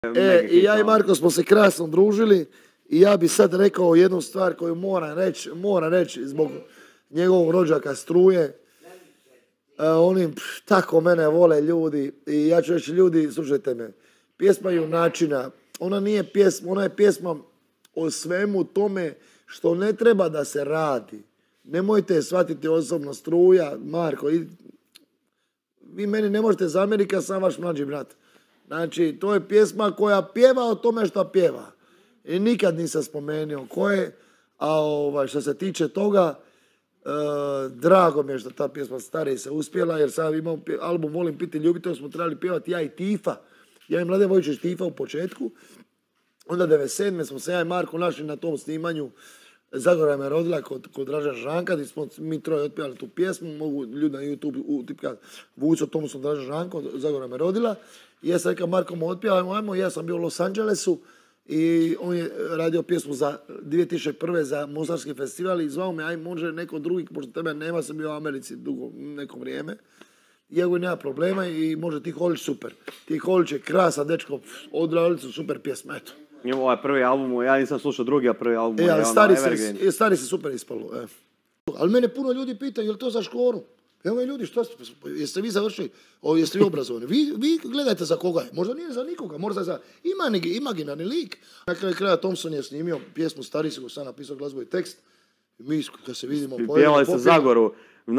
I ja i Marko smo se krasno družili i ja bi sad rekao jednu stvar koju moram reći zbog njegovog rođaka Struje. Oni tako mene vole ljudi i ja ću reći ljudi, slušajte me, pjesma Junačina, ona nije pjesma, ona je pjesma o svemu tome što ne treba da se radi. Nemojte je shvatiti osobno, Struja, Marko, vi meni ne možete zamjeriti, ja sam vaš mlađi brat. Znači, to je pjesma koja pjeva o tome što pjeva. I nikad nisam spomenuo koje, a što se tiče toga, drago mi je što ta pjesma Stari se uspjela, jer sam imao album Volim piti ljubiti, to smo trebali pjevati ja i Tifa. Ja i Mladen Vojčić Tifa u početku. Onda 97. smo se ja i Marko našli na tom snimanju Zagora me rodila kod Draža Žanka, gdje smo mi troje otpjevali tu pjesmu, mogu ljudi na YouTube utipkati Vuco Thompson, Draža Žanko, Zagora me rodila. I ja sam rekao, Marko mu otpjevajmo, ja sam bio u Los Angelesu i on je radio pjesmu za 2001. za Mostarski festival i zvao me, aj može neko drugi, pošto tebe nema, sam bio u Americi dugo, neko vrijeme. I ovo nema problema i može Ti Holić super. Ti Holić je krasan dečko, odradili su super pjesma, eto. Ovaj prvi album, ja nisam slušao drugi, a prvi album je Stari se super ispalo. Ali mene puno ljudi pitaju, je li to za Škoru? Evo ljudi, što ste, jeste vi završili, jeste vi obrazovani? Vi gledajte za koga je, možda nije za nikoga, možda za imaginarni lik. Na kraju kraja Thompson je snimio pjesmu Stari se, ko sam napisao glazbu i tekst. Mi kad se vidimo... Pjevali ste Zagoru,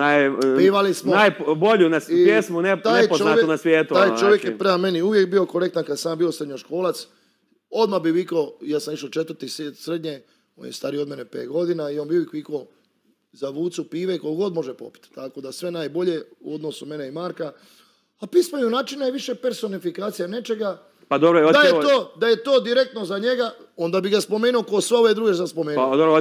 najbolju pjesmu nepoznatu na svijetu. Taj čovjek je prema meni uvijek bio korektan kad sam bio srednjoškolac. Odmah bi vikao, ja sam išao 4. srednje, on je stariji od mene 5 godina i on bi uvijek vikao za Vucu pive koliko god može popiti. Tako da sve najbolje u odnosu mene i Marka. A pisma Junačina je više personifikacija nečega. Pa dobro, da je to direktno za njega, onda bi ga spomenuo ko sve ove druge sam spomenuo. Pa dobro,